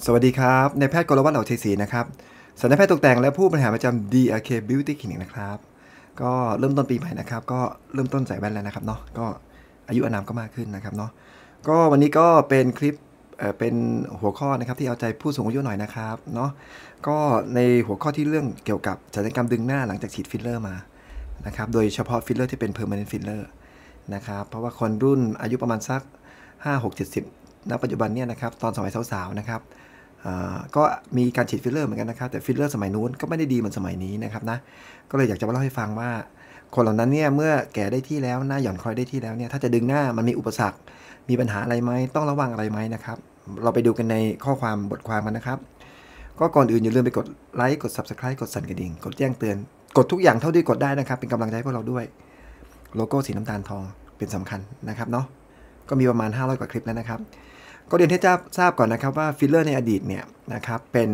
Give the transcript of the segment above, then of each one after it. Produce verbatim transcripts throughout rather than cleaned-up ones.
สวัสดีครับนายแพทย์กรวัฒน์เหล่าเทศรีนะครับศัลยแพทย์ตกแต่งและผู้บริหารประจำ ดี อาร์ เค Beauty Clinic นะครับก็เริ่มต้นปีใหม่นะครับก็เริ่มต้นใส่แว่นแล้วนะครับเนาะก็อายุอานามก็มากขึ้นนะครับเนาะก็วันนี้ก็เป็นคลิปเอ่อเป็นหัวข้อนะครับที่เอาใจผู้สูงอายุหน่อยนะครับเนาะก็ในหัวข้อที่เรื่องเกี่ยวกับศัลยกรรมดึงหน้าหลังจากฉีดฟิลเลอร์มานะครับโดยเฉพาะฟิลเลอร์ที่เป็น permanent filler นะครับเพราะว่าคนรุ่นอายุประมาณสักห้า หก เจ็ดสิบณปัจจุบันเนี่ยนะครับตอนสมัยสาวๆนะครับก็มีการฉีดฟิลเลอร์เหมือนกันนะครับแต่ฟิลเลอร์สมัยนู้นก็ไม่ได้ดีเหมือนสมัยนี้นะครับนะก็เลยอยากจะมาเล่าให้ฟังว่าคนเหล่านั้นเนี่ยเมื่อแก่ได้ที่แล้วหน้าหย่อนคล้อยได้ที่แล้วเนี่ยถ้าจะดึงหน้ามันมีอุปสรรคมีปัญหาอะไรไหมต้องระวังอะไรไหมนะครับเราไปดูกันในข้อความบทความกันนะครับก็ก่อนอื่นอย่าลืมไปกดไลค์กด ซับสไครบ์ กดสั่นกระดิ่งกดแจ้งเตือนกดทุกอย่างเท่าที่กดได้นะครับเป็นกำลังใจให้พวกเราด้วยโลโก้สีน้ำตาลทองเป็นสำคัญนะครับเนาะก็มีประมาณห้าร้อยกว่าคลิปแล้วนะครับก็เรียนให้ทราบก่อนนะครับว่าฟิลเลอร์ในอดีตเนี่ยนะครับเป็น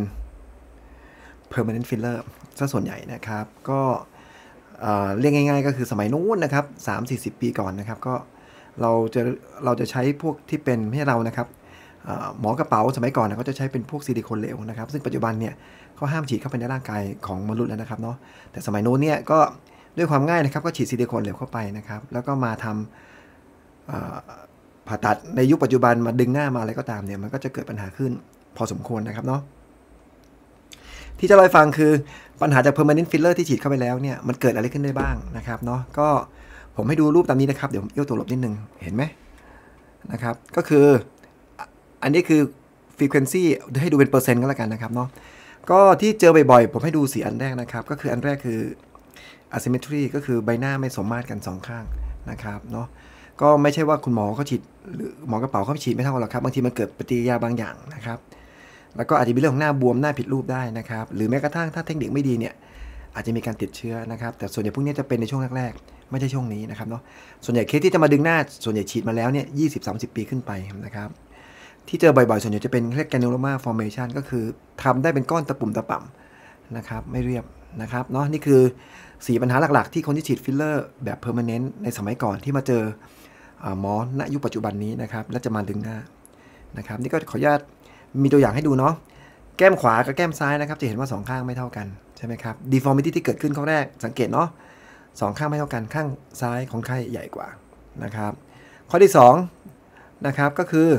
permanent filler ซะส่วนใหญ่นะครับก็เรียกง่ายๆก็คือสมัยนู้นนะครับ สามถึงสี่สิบ ปีก่อนนะครับก็เราจะเราจะใช้พวกที่เป็นไม่ใช่เรานะครับหมอกระเป๋าสมัยก่อนนะเขาจะใช้เป็นพวกซิลิโคนเหลวนะครับซึ่งปัจจุบันเนี่ยเขาห้ามฉีดเข้าไปในร่างกายของมนุษย์แล้วนะครับเนาะแต่สมัยนู้นเนี่ยก็ด้วยความง่ายนะครับก็ฉีดซิลิโคนเหลวเข้าไปนะครับแล้วก็มาทำผ่าตัดในยุคปัจจุบันมาดึงหน้ามาอะไรก็ตามเนี่ยมันก็จะเกิดปัญหาขึ้นพอสมควรนะครับเนาะที่จะเล่าให้ฟังคือปัญหาจาก permanent filler ที่ฉีดเข้าไปแล้วเนี่ยมันเกิดอะไรขึ้นได้บ้างนะครับเนาะก็ผมให้ดูรูปตามนี้นะครับเดี๋ยวผมเอี้ยวตัวหลบนิดนึงเห็นไหมนะครับก็คืออันนี้คือ frequency ให้ดูเป็นเปอร์เซ็นต์ก็แล้วกันนะครับเนาะก็ที่เจอบ่อยๆผมให้ดูสี่อันแรกนะครับก็คืออันแรกคือ asymmetry ก็คือใบหน้าไม่สมมาตรกันสองข้างนะครับเนาะก็ไม่ใช่ว่าคุณหมอเขาฉีดหรือหมอกระเป๋าเขาฉีดไม่เท่ากันหรอกครับบางทีมันเกิดปฏิกิริยาบางอย่างนะครับแล้วก็อาจจะมีเรื่องของหน้าบวมหน้าผิดรูปได้นะครับหรือแม้กระทั่งถ้าเทคนิคไม่ดีเนี่ยอาจจะมีการติดเชื้อนะครับแต่ส่วนใหญ่พวกนี้จะเป็นในช่วงแรกๆไม่ใช่ช่วงนี้นะครับเนาะส่วนใหญ่เคสที่จะมาดึงหน้าส่วนใหญ่ฉีดมาแล้วเนี่ย ยี่สิบถึงสามสิบ ปีขึ้นไปนะครับที่เจอบ่อยๆส่วนใหญ่จะเป็นเรียก granuloma formation ก็คือทำได้เป็นก้อนตะปุ่มตะป่ำนะครับไม่เรียบนะครับเนาะนี่คือสี่ปัญหาหลักๆที่คนที่ฉีดฟิลเลอร์แบบ permanent ในสมัยก่อนที่มาเจอหมอณยุคปัจจุบันนี้นะครับและจะมาดึงหน้านะครับนี่ก็ขออนุญาตมีตัวอย่างให้ดูเนาะแก้มขวากับแก้มซ้ายนะครับจะเห็นว่าสองข้างไม่เท่ากันใช่ไหมครับ deformity ที่เกิดขึ้นข้อแรกสังเกตเนาะสองข้างไม่เท่ากันข้างซ้ายของใครใหญ่กว่านะครับข้อที่สองนะครับก็คือ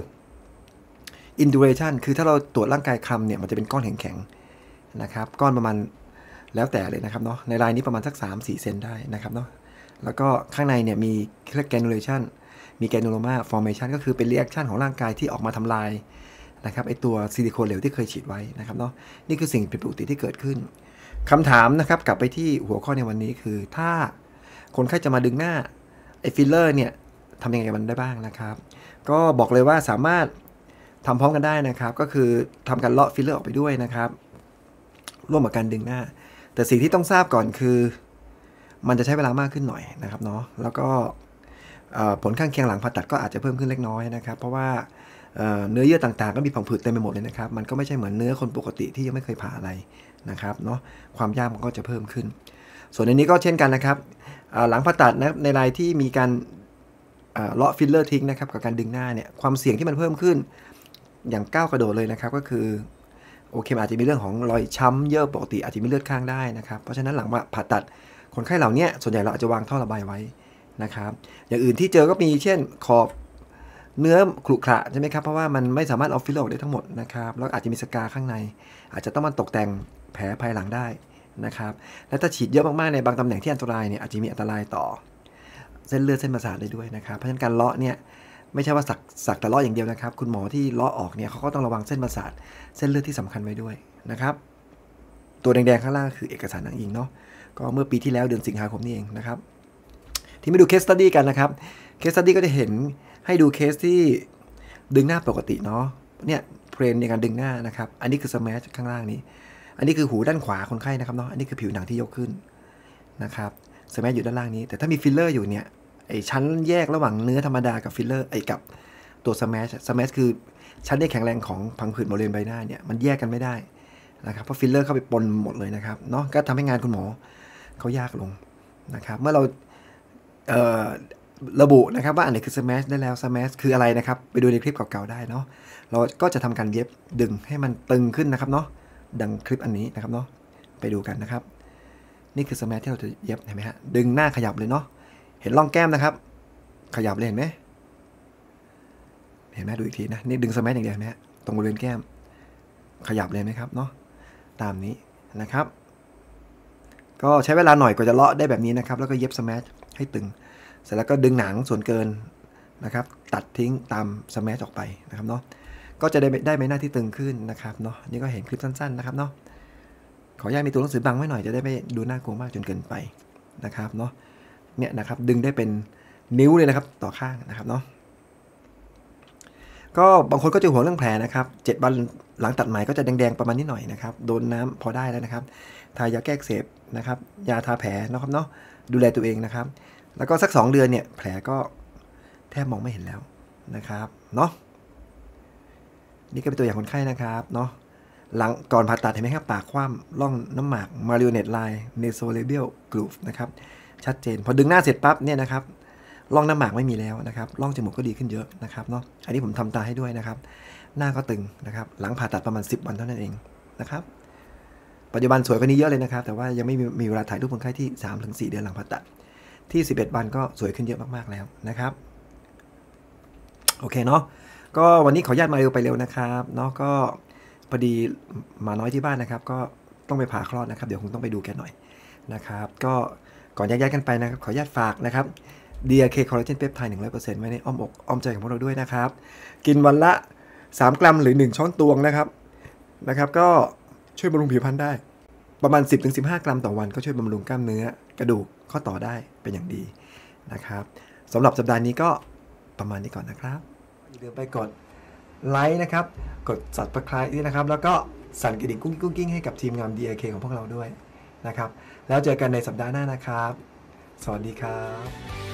induration คือถ้าเราตรวจร่างกายคำเนี่ยมันจะเป็นก้อนแข็งๆนะครับก้อนประมาณแล้วแต่เลยนะครับเนาะในลายนี้ประมาณสัก สามถึงสี่ เซนได้นะครับเนาะแล้วก็ข้างในเนี่ยมีเรียก granulationมี granuloma formation ก็คือเป็น reaction ของร่างกายที่ออกมาทำลายนะครับไอตัวซิลิโคนเหลวที่เคยฉีดไว้นะครับเนาะนี่คือสิ่งผิดปกติที่เกิดขึ้นคำถามนะครับกลับไปที่หัวข้อในวันนี้คือถ้าคนไข้จะมาดึงหน้าไอฟิลเลอร์เนี่ยทำยังไงกับมันได้บ้างนะครับก็บอกเลยว่าสามารถทำพร้อมกันได้นะครับก็คือทำการเลาะฟิลเลอร์ออกไปด้วยนะครับร่วมกับการดึงหน้าแต่สิ่งที่ต้องทราบก่อนคือมันจะใช้เวลามากขึ้นหน่อยนะครับเนาะแล้วก็ผลข้างเคียงหลังผ่าตัดก็อาจจะเพิ่มขึ้นเล็กน้อยนะครับเพราะว่าเนื้อเยื่อต่างๆก็มีผังผืดเต็มไปหมดเลยนะครับมันก็ไม่ใช่เหมือนเนื้อคนปกติที่ยังไม่เคยผ่าอะไรนะครับเนาะความยากมันก็จะเพิ่มขึ้นส่วนในนี้ก็เช่นกันนะครับหลังผ่าตัดนะในรายที่มีการเลาะฟิลเลอร์ทิ้งนะครับกับการดึงหน้าเนี่ยความเสี่ยงที่มันเพิ่มขึ้นอย่างก้าวกระโดดเลยนะครับก็คือโอเคอาจจะมีเรื่องของรอยช้ำเยื่อปกติอาจจะมีเลือดข้างได้นะครับเพราะฉะนั้นหลังผ่าตัดคนไข้เหล่านี้ส่วนใหญ่เราอาจจะวางท่อระบายไว้นะครับอย่างอื่นที่เจอก็มีเช่นขอบเนื้อขรุขระใช่ไหมครับเพราะว่ามันไม่สามารถเอาฟิลเลอร์ออกได้ทั้งหมดนะครับแล้วอาจจะมีสกาข้างในอาจจะต้องมาตกแต่งแผลภายหลังได้นะครับและถ้าฉีดเยอะมากๆในบางตำแหน่งที่อันตรายเนี่ยอาจจะมีอันตรายต่อเส้นเลือดเส้นประสาทได้ด้วยนะครับเพราะฉะนั้นการเลาะเนี่ยไม่ใช่ว่าสักสักแต่เลาะอย่างเดียวนะครับคุณหมอที่เลาะออกเนี่ยเขาก็ต้องระวังเส้นประสาทเส้นเลือดที่สำคัญไว้ด้วยนะครับตัวแดงๆข้างล่างคือเอกสารอ้างอิงเนาะก็เมื่อปีที่แล้วเดือนสิงหาคมนี่เองนะครับที่มาดูเคสสตัดดี้กันนะครับเคสสตัดดี้ก็จะเห็นให้ดูเคสที่ดึงหน้าปกติเนาะเนี่ยเพลนในการดึงหน้านะครับอันนี้คือสแมชข้างล่างนี้อันนี้คือหูด้านขวาคนไข้นะครับเนาะอันนี้คือผิวหนังที่ยกขึ้นนะครับสแมชอยู่ด้านล่างนี้แต่ถ้ามีฟิลเลอร์อยู่เนี่ยไอชั้นแยกระหว่างเนื้อธรรมดากับฟิลเลอร์ไอกับตัวสแมชสแมชคือชั้นที่แข็งแรงของพังผืดบริเวณใบหน้าเนี่ยมันแยกกันไม่ได้นะครับเพราะฟิลเลอร์เข้าไปปนหมดเลยนะครับเนาะก็ทำให้งานคุณหมอเขายากลงนะครับเมื่อเราระบุนะครับว่าอันไหนคือ smash ได้แล้ว smash คืออะไรนะครับไปดูในคลิปเก่าๆได้เนาะเราก็จะทำการเย็บดึงให้มันตึงขึ้นนะครับเนาะดังคลิปอันนี้นะครับเนาะไปดูกันนะครับนี่คือ smash ที่เราจะเย็บเห็นไหมฮะดึงหน้าขยับเลยเนาะเห็นร่องแก้มนะครับขยับเลยเห็นไหมเห็นไหมดูอีกทีนะนี่ดึง smash อย่างเดียวนะตรงบริเวณแก้มขยับเลยไหมครับเนาะตามนี้นะครับก็ใช้เวลาหน่อยกว่าจะเลาะได้แบบนี้นะครับแล้วก็เย็บ smash ให้ตึงเสร็จแล้วก็ดึงหนังส่วนเกินนะครับตัดทิ้งตาม smash ออกไปนะครับเนาะก็จะได้ได้ใบหน้าที่ตึงขึ้นนะครับเนาะนี่ก็เห็นคลิปสั้นๆนะครับเนาะขออนุญาตมีตัวหนังสือบังไว้หน่อยจะได้ไม่ดูน่ากลัวมากจนเกินไปนะครับเนาะเนี่ยนะครับดึงได้เป็นนิ้วเลยนะครับต่อข้างนะครับเนาะก็บางคนก็จะห่วงเรื่องแผลนะครับเจ็ดวันหลังตัดไหมก็จะแดงๆประมาณนี้หน่อยนะครับโดนน้ำพอได้แล้วนะครับทายาแก้อักเสบนะครับยาทาแผลนะครับเนาะดูแลตัวเองนะครับแล้วก็สักสองเดือนเนี่ยแผลก็แทบมองไม่เห็นแล้วนะครับเนาะนี่ก็เป็นตัวอย่างคนไข้นะครับเนาะหลังก่อนผ่าตัดเห็นไหมครับปากคว่ำร่องน้ำหมาก marionette line nasolabial groove นะครับชัดเจนพอดึงหน้าเสร็จปั๊บเนี่ยนะครับร่องน้ำหมากไม่มีแล้วนะครับร่องจมูกก็ดีขึ้นเยอะนะครับเนาะอันนี้ผมทำตาให้ด้วยนะครับหน้าก็ตึงนะครับหลังผ่าตัดประมาณสิบวันเท่านั้นเองนะครับปัจจุบันสวยกว่านี้เยอะเลยนะครับแต่ว่ายังไม่มีมีเวลาถ่ายรูปคนไข้ที่ สามถึงสี่ เดือนหลังผ่าตัดที่สิบเอ็ดวันก็สวยขึ้นเยอะมากๆแล้วนะครับโอเคเนาะก็วันนี้ขออนุญาตมาเร็วไปเร็วนะครับเนาะก็พอดีหมาน้อยที่บ้านนะครับก็ต้องไปผ่าคลอดนะครับเดี๋ยวคงต้องไปดูแกหน่อยนะครับก็ก่อนแยกๆกันไปนะครับขออนุญาตฝากนะครับ ดี อาร์ เค Collagen Peptide หนึ่งร้อยเปอร์เซ็นต์ ไว้ในอ้อมอกอ้อมใจของพวกเราด้วยนะครับกินวันละสามกรัมหรือหนึ่งช้อนตวงนะครับนะครับก็ช่วยบำรุงผิวพรรณได้ประมาณ สิบถึงสิบห้า กรัมต่อวันก็ช่วยบำรุงกล้ามเนื้อกระดูกข้อต่อได้เป็นอย่างดีนะครับสำหรับสัปดาห์นี้ก็ประมาณนี้ก่อนนะครับอย่าลืมไปกดไลค์นะครับกด Subscribe ด้วยนะครับแล้วก็สั่นกระดิ่งกุ้งกุ้งกิ้งให้กับทีมงาน ดี อาร์ เค ของพวกเราด้วยนะครับแล้วเจอกันในสัปดาห์หน้านะครับสวัสดีครับ